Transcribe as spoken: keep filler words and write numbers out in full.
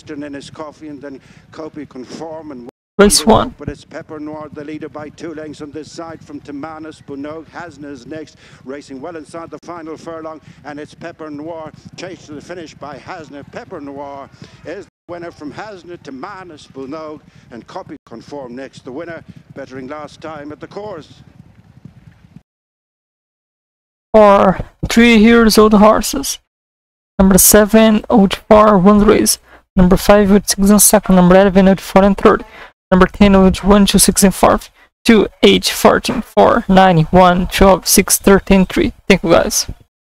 Western in his coffee, and then Copy Conform and Race one. But it's Pepper Noir, the leader by two lengths on this side from Timanus. Bunog Hasna is next, racing well inside the final furlong, and it's Pepper Noir, chased to the finish by Hasna. Pepper Noir is the winner from Hasna, Timanus, Bunog, and Copy Conform next. The winner, bettering last time at the course. For three years old horses. Number seven, out four, one race. Number five, out six and second. Number eleven, out four and third. Number ten, out one, two, six and fourth. two, eight, fourteen, four, nine, one, twelve, six, thirteen, three. Thank you guys.